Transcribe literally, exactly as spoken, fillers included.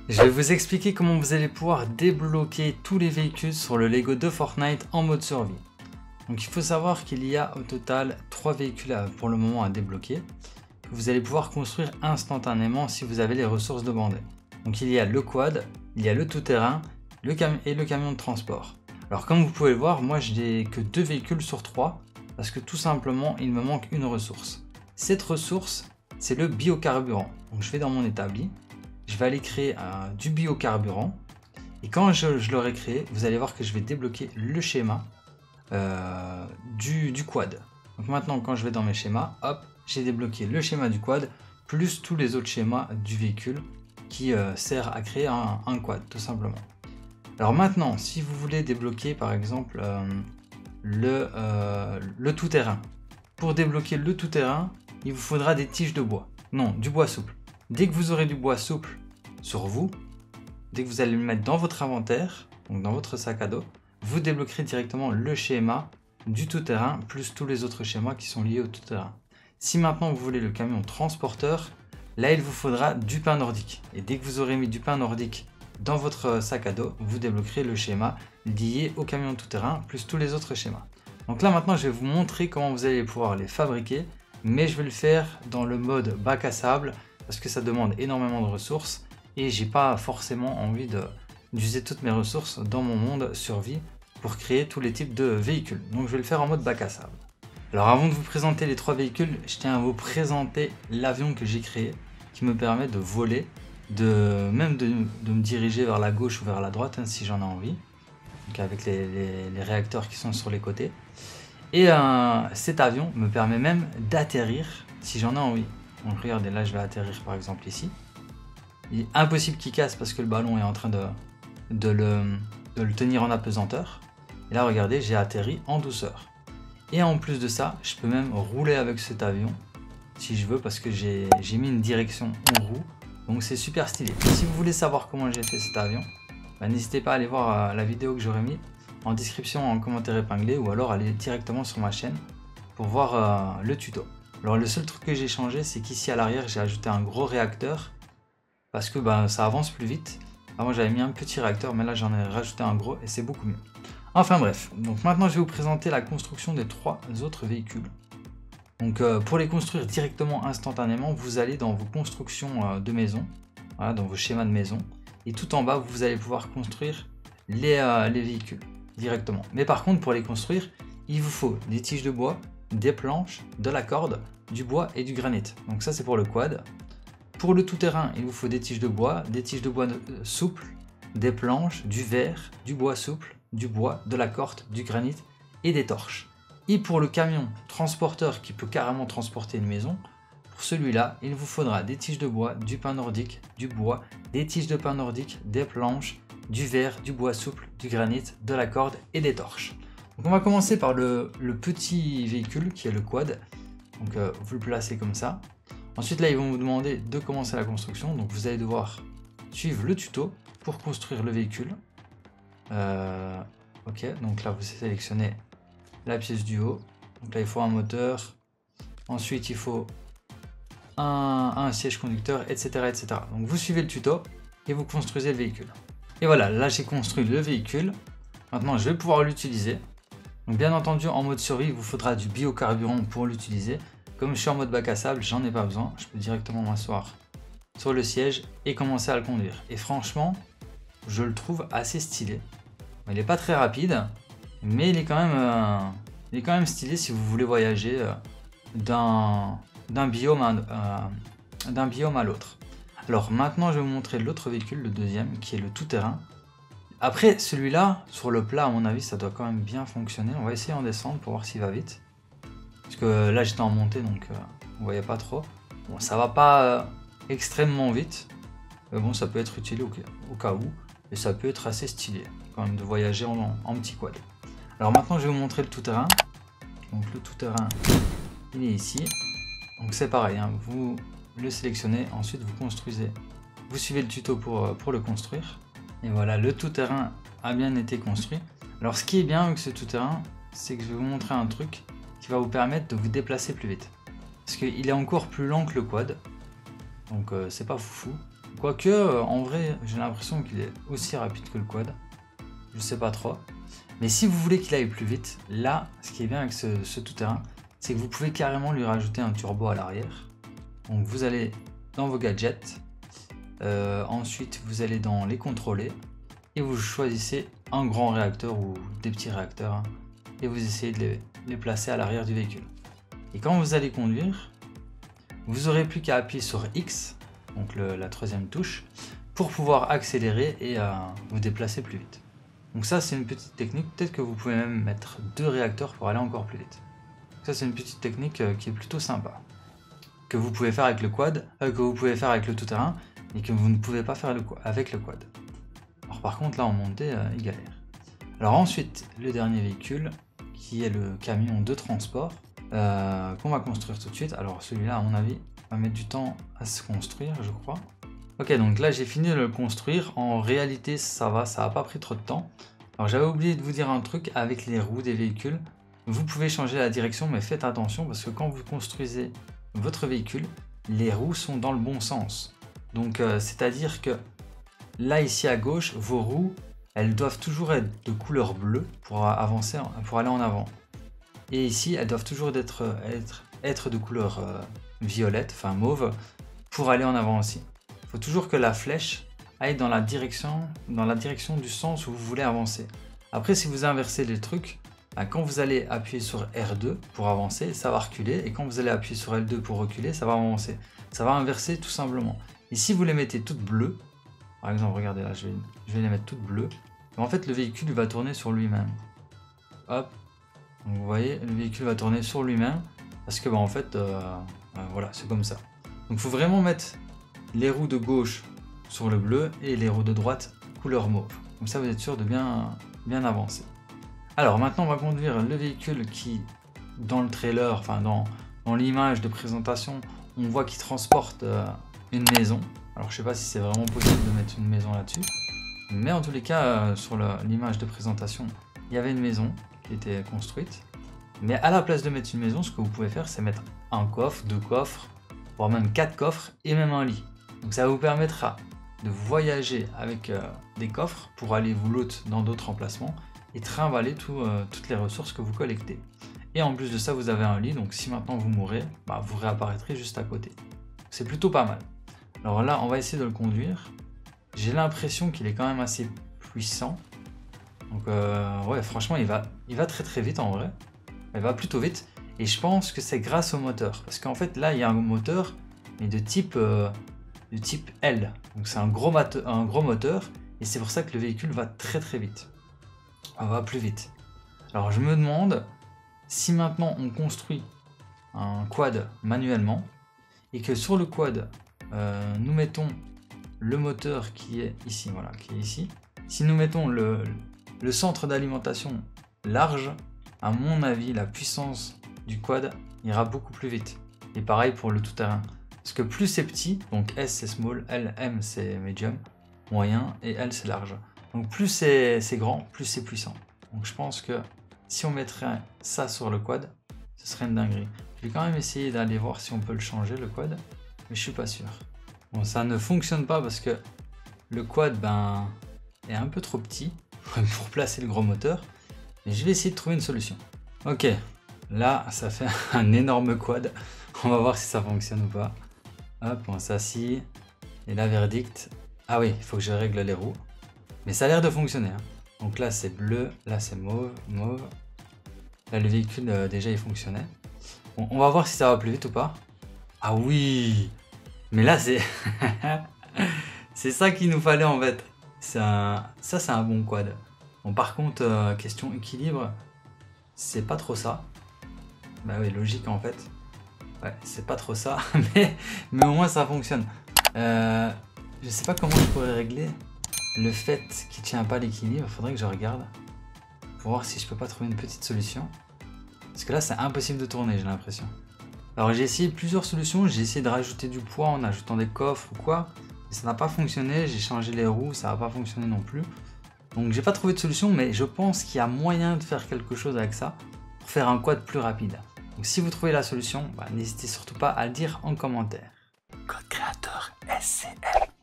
Je vais vous expliquer comment vous allez pouvoir débloquer tous les véhicules sur le Lego de Fortnite en mode survie. Donc il faut savoir qu'il y a au total trois véhicules à, pour le moment à débloquer, que vous allez pouvoir construire instantanément si vous avez les ressources demandées. Donc il y a le quad, il y a le tout-terrain le cam et le camion de transport. Alors comme vous pouvez le voir, moi je n'ai que deux véhicules sur trois, parce que tout simplement il me manque une ressource. Cette ressource, c'est le biocarburant. Donc je vais dans mon établi. Je vais aller créer euh, du biocarburant et quand je, je l'aurai créé, vous allez voir que je vais débloquer le schéma euh, du, du quad. Donc maintenant quand je vais dans mes schémas, hop, j'ai débloqué le schéma du quad plus tous les autres schémas du véhicule qui euh, sert à créer un, un quad tout simplement. Alors maintenant, si vous voulez débloquer par exemple euh, le, euh, le tout-terrain, pour débloquer le tout-terrain, il vous faudra des tiges de bois, non, du bois souple. Dès que vous aurez du bois souple sur vous, dès que vous allez le mettre dans votre inventaire, donc dans votre sac à dos, vous débloquerez directement le schéma du tout-terrain plus tous les autres schémas qui sont liés au tout-terrain. Si maintenant vous voulez le camion transporteur, là il vous faudra du pain nordique. Et dès que vous aurez mis du pain nordique dans votre sac à dos, vous débloquerez le schéma lié au camion tout-terrain plus tous les autres schémas. Donc là maintenant je vais vous montrer comment vous allez pouvoir les fabriquer, mais je vais le faire dans le mode bac à sable, parce que ça demande énormément de ressources et j'ai pas forcément envie d'user toutes mes ressources dans mon monde survie pour créer tous les types de véhicules. Donc je vais le faire en mode bac à sable. Alors avant de vous présenter les trois véhicules, je tiens à vous présenter l'avion que j'ai créé qui me permet de voler, de même de, de me diriger vers la gauche ou vers la droite hein, si j'en ai envie. Donc avec les, les, les réacteurs qui sont sur les côtés. Et euh, cet avion me permet même d'atterrir si j'en ai envie. Donc regardez, là je vais atterrir par exemple ici. Il est impossible qu'il casse parce que le ballon est en train de, de, le, de le tenir en apesanteur. Et là regardez, j'ai atterri en douceur. Et en plus de ça, je peux même rouler avec cet avion si je veux, parce que j'ai mis une direction en roue. Donc c'est super stylé. Et si vous voulez savoir comment j'ai fait cet avion, bah, n'hésitez pas à aller voir euh, la vidéo que j'aurais mis en description en commentaire épinglé, ou alors aller directement sur ma chaîne pour voir euh, le tuto. Alors le seul truc que j'ai changé, c'est qu'ici à l'arrière j'ai ajouté un gros réacteur parce que bah, ça avance plus vite. Avant j'avais mis un petit réacteur, mais là j'en ai rajouté un gros et c'est beaucoup mieux. Enfin bref, donc maintenant je vais vous présenter la construction des trois autres véhicules. Donc euh, pour les construire directement instantanément, vous allez dans vos constructions euh, de maison, voilà, dans vos schémas de maison, et tout en bas vous allez pouvoir construire les, euh, les véhicules directement. Mais par contre pour les construire, il vous faut des tiges de bois, des planches, de la corde, du bois et du granit. Donc ça c'est pour le quad. Pour le tout-terrain, il vous faut des tiges de bois, des tiges de bois souples, des planches, du verre, du bois souple, du bois, de la corde, du granit et des torches. Et pour le camion transporteur qui peut carrément transporter une maison, pour celui-là, il vous faudra des tiges de bois, du pain nordique, du bois, des tiges de pain nordique, des planches, du verre, du bois souple, du granit, de la corde et des torches. Donc on va commencer par le, le petit véhicule qui est le quad. Donc euh, vous le placez comme ça. Ensuite là ils vont vous demander de commencer la construction. Donc vous allez devoir suivre le tuto pour construire le véhicule. Euh, ok, donc là vous sélectionnez la pièce du haut. Donc là il faut un moteur. Ensuite il faut un, un siège conducteur, et cetera, et cetera. Donc vous suivez le tuto et vous construisez le véhicule. Et voilà, là j'ai construit le véhicule. Maintenant je vais pouvoir l'utiliser. Donc bien entendu en mode survie il vous faudra du biocarburant pour l'utiliser. Comme je suis en mode bac à sable, j'en ai pas besoin. Je peux directement m'asseoir sur le siège et commencer à le conduire. Et franchement, je le trouve assez stylé. Il n'est pas très rapide, mais il est quand même, euh, il est quand même stylé si vous voulez voyager euh, d'un d'un biome à, euh, d'un biome à l'autre. Alors maintenant je vais vous montrer l'autre véhicule, le deuxième, qui est le tout-terrain. Après celui-là, sur le plat à mon avis ça doit quand même bien fonctionner. On va essayer en descendre pour voir s'il va vite. Parce que là j'étais en montée donc euh, on voyait pas trop. Bon ça va pas euh, extrêmement vite. Mais bon ça peut être utile au, au cas où. Et ça peut être assez stylé quand même de voyager en, en petit quad. Alors maintenant je vais vous montrer le tout-terrain. Donc le tout-terrain il est ici. Donc c'est pareil, hein, vous le sélectionnez, ensuite vous construisez. Vous suivez le tuto pour, pour le construire. Et voilà, le tout-terrain a bien été construit. Alors ce qui est bien avec ce tout-terrain, c'est que je vais vous montrer un truc qui va vous permettre de vous déplacer plus vite. Parce qu'il est encore plus lent que le quad. Donc euh, c'est pas foufou. Quoique, euh, en vrai, j'ai l'impression qu'il est aussi rapide que le quad. Je sais pas trop. Mais si vous voulez qu'il aille plus vite, là, ce qui est bien avec ce, ce tout-terrain, c'est que vous pouvez carrément lui rajouter un turbo à l'arrière. Donc vous allez dans vos gadgets, euh, ensuite vous allez dans les contrôler, et vous choisissez un grand réacteur ou des petits réacteurs, hein, et vous essayez de les, les placer à l'arrière du véhicule. Et quand vous allez conduire, vous aurez plus qu'à appuyer sur X, donc le, la troisième touche, pour pouvoir accélérer et euh, vous déplacer plus vite. Donc ça c'est une petite technique, peut-être que vous pouvez même mettre deux réacteurs pour aller encore plus vite. Ça c'est une petite technique euh, qui est plutôt sympa, que vous pouvez faire avec le quad, euh, que vous pouvez faire avec le tout-terrain, et que vous ne pouvez pas faire le, avec le quad. Alors par contre là en montée, euh, il galère. Alors ensuite, le dernier véhicule, qui est le camion de transport, euh, qu'on va construire tout de suite. Alors celui-là à mon avis, va mettre du temps à se construire, je crois. Ok, donc là j'ai fini de le construire. En réalité ça va, ça n'a pas pris trop de temps. Alors j'avais oublié de vous dire un truc avec les roues des véhicules. Vous pouvez changer la direction, mais faites attention parce que quand vous construisez votre véhicule, les roues sont dans le bon sens. Donc euh, c'est à dire que là ici à gauche, vos roues, elles doivent toujours être de couleur bleue pour avancer, pour aller en avant. Et ici, elles doivent toujours être, être, être de couleur euh, violette, enfin mauve, pour aller en avant aussi. Il faut toujours que la flèche aille dans la direction, dans la direction du sens où vous voulez avancer. Après, si vous inversez les trucs, ben, quand vous allez appuyer sur R deux pour avancer, ça va reculer. Et quand vous allez appuyer sur L deux pour reculer, ça va avancer. Ça va inverser tout simplement. Et si vous les mettez toutes bleues, par exemple, regardez là, je vais, je vais les mettre toutes bleues. En fait, le véhicule va tourner sur lui-même. Hop. Donc, vous voyez, le véhicule va tourner sur lui-même. Parce que, bah, en fait, euh, euh, voilà, c'est comme ça. Donc, il faut vraiment mettre les roues de gauche sur le bleu et les roues de droite couleur mauve. Comme ça, vous êtes sûr de bien, bien avancer. Alors, maintenant, on va conduire le véhicule qui, dans le trailer, enfin, dans, dans l'image de présentation, on voit qu'il transporte euh, une maison. Alors, je sais pas si c'est vraiment possible de mettre une maison là-dessus. Mais en tous les cas, euh, sur l'image de présentation, il y avait une maison qui était construite. Mais à la place de mettre une maison, ce que vous pouvez faire, c'est mettre un coffre, deux coffres, voire même quatre coffres et même un lit. Donc ça vous permettra de voyager avec euh, des coffres pour aller vous loot dans d'autres emplacements et trimballer tout, euh, toutes les ressources que vous collectez. Et en plus de ça, vous avez un lit, donc si maintenant vous mourrez, bah, vous réapparaîtrez juste à côté. C'est plutôt pas mal. Alors là, on va essayer de le conduire. J'ai l'impression qu'il est quand même assez puissant. Donc euh, ouais, franchement, il va, il va très très vite en vrai. Il va plutôt vite. Et je pense que c'est grâce au moteur. Parce qu'en fait, là, il y a un moteur, mais de type, euh, de type L. Donc c'est un gros, un gros moteur. Et c'est pour ça que le véhicule va très très vite. On va plus vite. Alors je me demande si maintenant on construit un quad manuellement. Et que sur le quad, euh, nous mettons le moteur qui est ici, voilà, qui est ici. Si nous mettons le, le centre d'alimentation large, à mon avis, la puissance du quad ira beaucoup plus vite. Et pareil pour le tout-terrain. Parce que plus c'est petit, donc S c'est small, L, M c'est medium, moyen, et L c'est large. Donc plus c'est grand, plus c'est puissant. Donc je pense que si on mettrait ça sur le quad, ce serait une dinguerie. Je vais quand même essayer d'aller voir si on peut le changer, le quad, mais je suis pas sûr. Bon, ça ne fonctionne pas parce que le quad ben, est un peu trop petit pour placer le gros moteur. Mais je vais essayer de trouver une solution. Ok, là ça fait un énorme quad. On va voir si ça fonctionne ou pas. Hop, on s'assit. Et là, verdict. Ah oui, il faut que je règle les roues. Mais ça a l'air de fonctionner. Hein. Donc là c'est bleu, là c'est mauve, mauve. Là le véhicule euh, déjà il fonctionnait. Bon, on va voir si ça va plus vite ou pas. Ah oui! Mais là, c'est c'est ça qu'il nous fallait en fait. Un... Ça, c'est un bon quad. Bon, par contre, euh, question équilibre, c'est pas trop ça. Bah oui, logique en fait. Ouais, c'est pas trop ça, mais, mais au moins ça fonctionne. Euh, je sais pas comment je pourrais régler le fait qu'il tient pas l'équilibre. Faudrait que je regarde pour voir si je peux pas trouver une petite solution. Parce que là, c'est impossible de tourner, j'ai l'impression. Alors j'ai essayé plusieurs solutions, j'ai essayé de rajouter du poids en ajoutant des coffres ou quoi, mais ça n'a pas fonctionné, j'ai changé les roues, ça n'a pas fonctionné non plus. Donc j'ai pas trouvé de solution, mais je pense qu'il y a moyen de faire quelque chose avec ça pour faire un quad plus rapide. Donc si vous trouvez la solution, bah, n'hésitez surtout pas à le dire en commentaire. Code créateur S C L.